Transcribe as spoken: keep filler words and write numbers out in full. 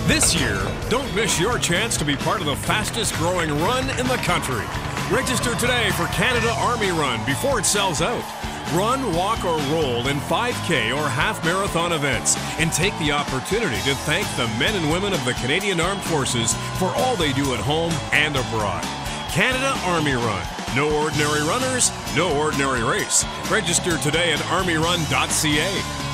This year, don't miss your chance to be part of the fastest growing run in the country. Register today for Canada Army Run before it sells out. Run, walk, or roll in five K or half marathon events and take the opportunity to thank the men and women of the Canadian Armed Forces for all they do at home and abroad. Canada Army Run. No ordinary runners, no ordinary race. Register today at army run dot c a.